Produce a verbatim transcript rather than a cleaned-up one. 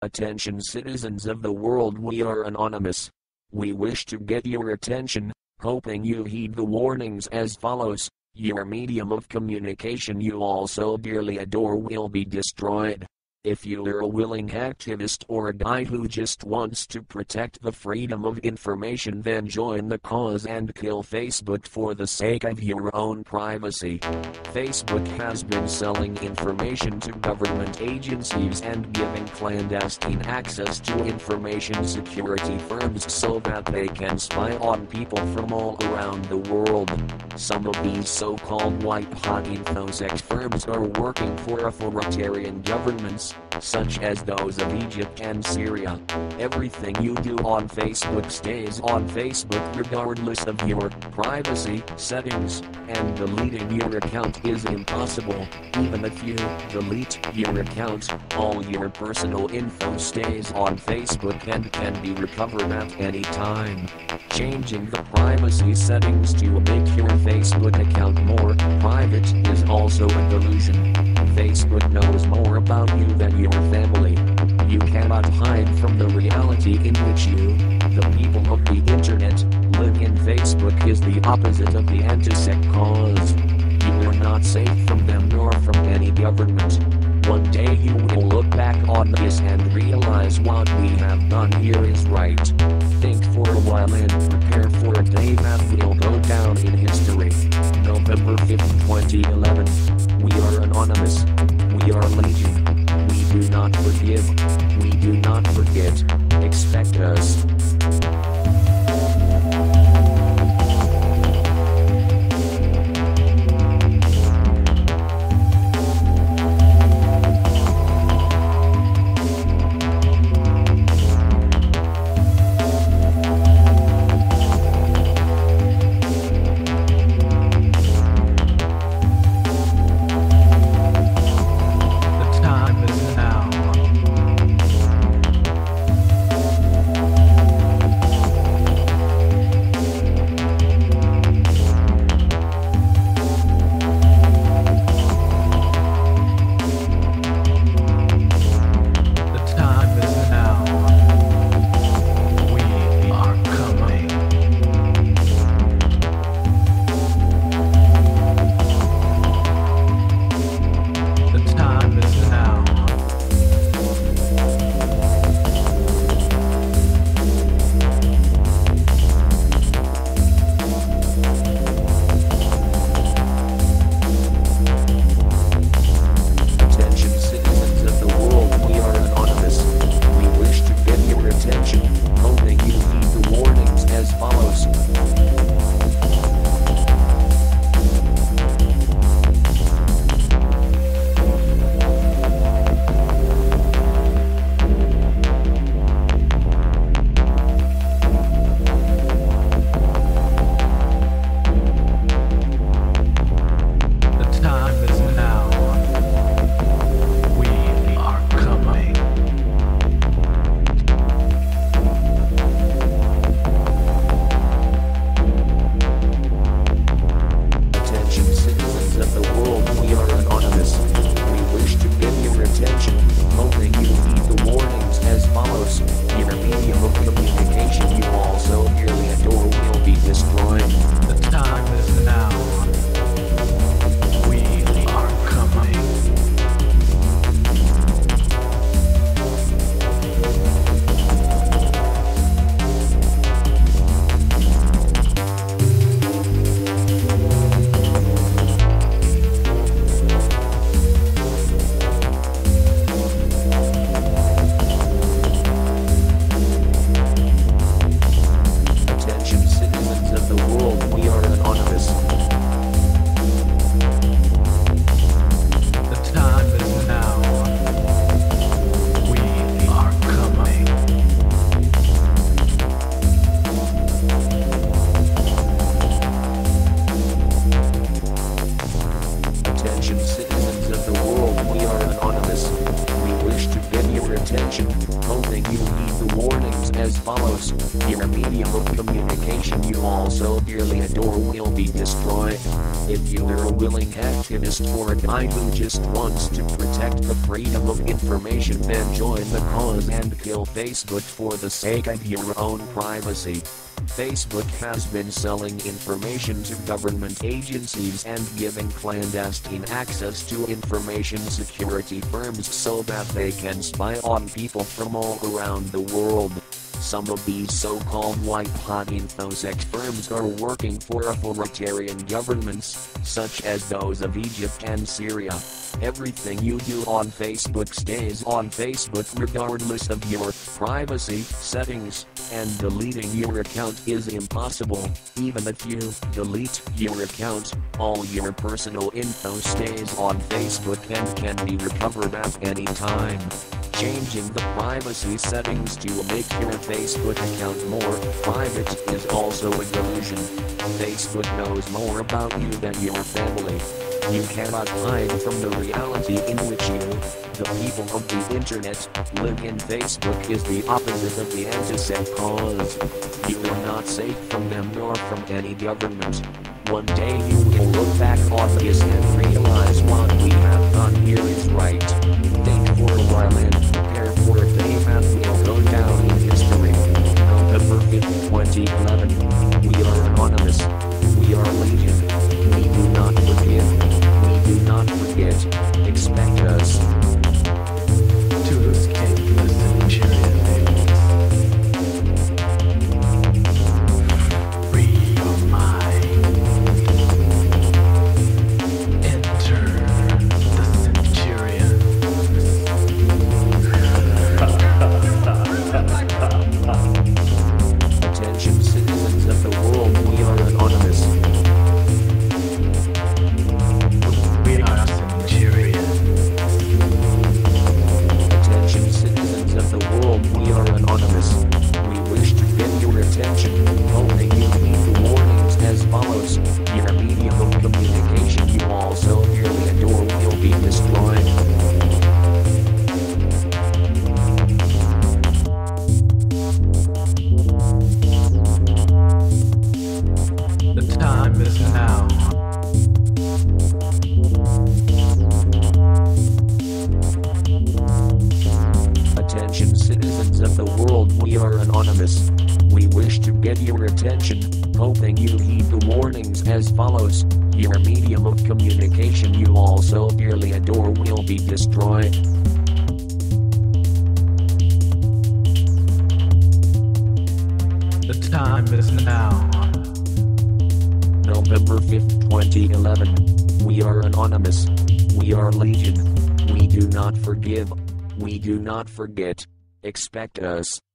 Attention citizens of the world, we are anonymous. We wish to get your attention, hoping you heed the warnings as follows. Your medium of communication you also dearly adore will be destroyed. If you are a willing activist or a guy who just wants to protect the freedom of information, then join the cause and kill Facebook for the sake of your own privacy. Facebook has been selling information to government agencies and giving clandestine access to information security firms so that they can spy on people from all around the world. Some of these so-called white-hot infosec firms are working for authoritarian governments, such as those of Egypt and Syria. Everything you do on Facebook stays on Facebook regardless of your privacy settings, and deleting your account is impossible. Even if you delete your account, all your personal info stays on Facebook and can be recovered at any time. Changing the privacy settings to make your Facebook account more private is also a delusion. Facebook knows more about you than your family. You cannot hide from the reality in which you, the people of the internet, live in. Facebook is the opposite of the anti-sec cause. You are not safe from them nor from any government. One day you will look back on this and realize what we have done here is right. Think for a while and prepare for a day that will go down in history. November fifth, twenty eleven. We are anonymous. We are legion. We do not forgive. We do not forget. Expect us. Hoping you heed the warnings as follows. Your medium of communication you also dearly adore will be destroyed. If you are a willing activist or a guy who just wants to protect the freedom of information, then join the cause and kill Facebook for the sake of your own privacy. Facebook has been selling information to government agencies and giving clandestine access to information security firms so that they can spy on people from all around the world. Some of these so-called white-hot infosec firms are working for authoritarian governments, such as those of Egypt and Syria. Everything you do on Facebook stays on Facebook regardless of your privacy settings, and deleting your account is impossible. Even if you delete your account, all your personal info stays on Facebook and can be recovered at any time. Changing the privacy settings to make your Facebook account more private is also a delusion. Facebook knows more about you than your family. You cannot hide from the reality in which you, the people of the internet, live in. Facebook is the opposite of the anti-sec cause. You are not safe from them nor from any government. One day you will look back on this and realize what we have done here is right. Think for a while and prepare for a day that will go down in history. November fifth, twenty eleven. We are anonymous. We are legion. We do not forgive. We do not forget. Expect us. To escape the Centurion days. Free your mind. Enter the Centurion. Attention citizens of the world, we are anonymous. We are Centurion. Attention citizens of the world, we are anonymous. We wish to get your attention, hoping you heed the warnings as follows. Your medium of communication you also dearly adore will be destroyed. The time is now. Attention citizens of the world, we are anonymous. We wish to get your attention, hoping you heed the warnings as follows. Your medium of communication you also dearly adore will be destroyed. The time is now. November fifth, twenty eleven. We are anonymous. We are legion. We do not forgive. We do not forget. Expect us.